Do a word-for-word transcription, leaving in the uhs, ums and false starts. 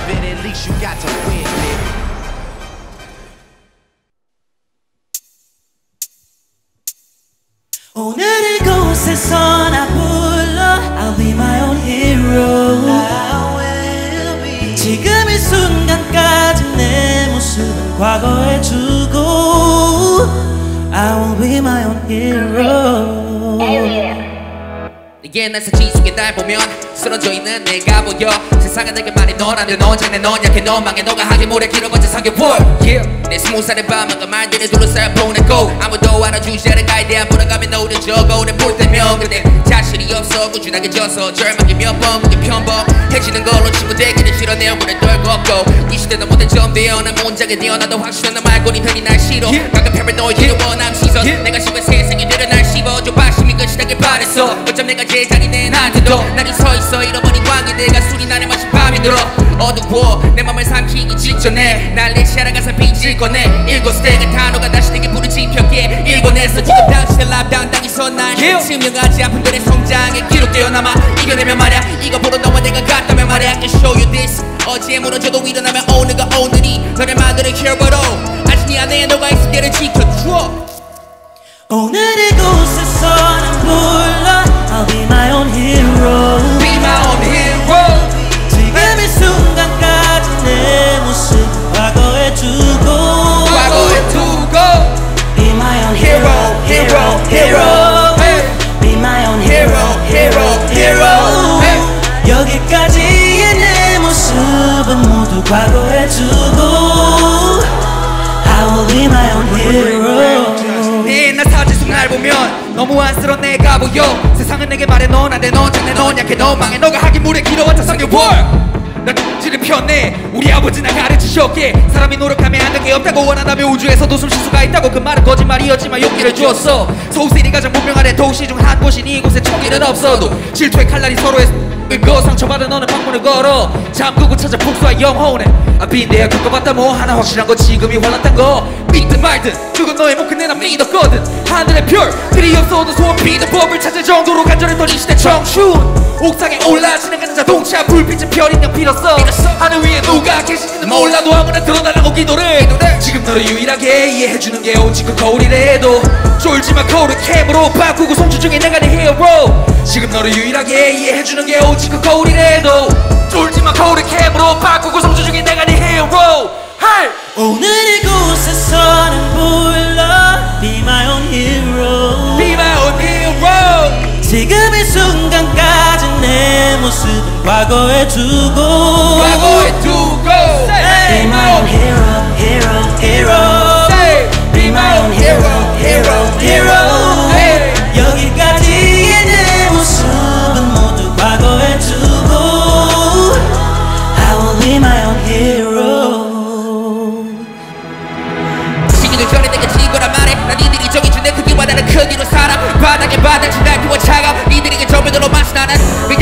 it, at least you got to win it. 오늘 이곳에서 나 불러 I'll be my own hero I will be. 지금 이 순간까지 내 모습은 과거에 두고 I will be my own hero Alien. 이게 날 사진 속에 날 보면 쓰러져 있는 내가 보여 세상은 내게 말해 너란데 넌 장래 넌 약해 넌 망해 너가 하길 모래 길어봤자 삼 개월 yeah. 내 스무 살의 밤은 그 말들에 둘러싸여 보내고 아무도 알아주지 않은 가에 대한 불안감에 노래 적어 오래 볼 때면 그대 자신이 없어 꾸준하게 져서 절망이 몇번 그게 편법해지는 걸로 친구 되기는 싫어 내 얼굴에 떨궜고 이 시대는 못된 점되어 난 문장에 되어 나도 확실한 너 말고 네 편이 날 싫어 yeah. 가끔 패러노이드로 원함 시선 yeah. 내가 심은 세상이 되려 날 씹어줘 바심이 끝이라길 바랬어 어쩜 내가 제일 잔인해 나한테도 난 이 서있어 잃어버린 광에 내가 술이 나를 마신 밤이 들어 어두워 내 맘을 삼키기 직전에 날 내시 알아가서 빚을 꺼내 일곱 때가 단어가 다시 내게 불을 지펴게 일궈내서 지금 당신의 랍 당당히서 날 증명하지 아픔들의 성장에 기록되어 남아 이겨내면 말야 이거 보러 너와 내가 같다면 말야 I can show you this 어제 무너져도 일어나면 오늘과 오늘이 너를 만드는 hero 아직 네 안에 너가 있을 때를 지켜줘 오늘 이곳에서 난 불러 I'll be my own hero Be my own hero 지금 이 순간까지 내 모습 과거에 두고 과거에 두고 Be my own hero, hero, hero hey. Be my own hero, hero, hero hey. 여기까지의 내 모습은 모두 과거에 두고 I will be my own hero 나 사진 속 날 보면 너무 안쓰러운 내가 보여 세상은 내게 말해 넌 안돼 넌 장래 넌 약해 넌 망해 너가 하긴 물에 길어왔자 삼 개월 난 지를 편해 우리 아버지나 가르치셨기에 사람이 노력하면 안 될 게 없다고 원한다면 우주에서도 숨 쉴 수가 있다고 그 말은 거짓말이었지만 용기를 주었어 서울시리 가장 문명하는 도시 중 한 곳인 이곳에 총기는 없어도 질투의 칼날이 서로의 긁어 상처받은 너는 방문을 걸어 잠그고 찾아 복수와 영혼에 아 빈대야 겪어봤다 뭐 하나 확실한 건 지금이 화났단 거 믿든 말든 그건 너의 목 근데 난 믿었거든 하늘의 별들이 없어도 소원 비는 법을 찾을 정도로 간절했던 이 시대 청춘 옥상에 올라 지나가는 자동차 불빛은 별인형 빌었어 하늘 위에 누가 계신지는 몰라도 아무나 들어달라고 기도를 지금 너를 유일하게 이해해주는 게 오직 그 거울이래도 쫄지마 거울을 캠으로 바꾸고 송출 중에 내가 네 히어로 지금 너를 유일하게 이해해주는 게 오직 그 거울이래도 쫄지마 거울을 캠으로 바꾸고 송출 중에 내가 네 히어로 hey! 오늘 이곳에서 난 불러 Be my own hero Be my own hero 지금 이 순간까지 내 모습은 과거에 두고 과거에 두고 Be my own hero, hero, hero Say, Be my own hero, hero, hero hey. 여기까지의 내 모습은 모두 과거에 두고 I will be my own hero 시기도 전에 내가 지거란 말해 난 이들이 정해준 내 크기와 다른 크기로 살아 바닥에 바닥 지날 피워 차가 이들에게 전면으로 마시 나는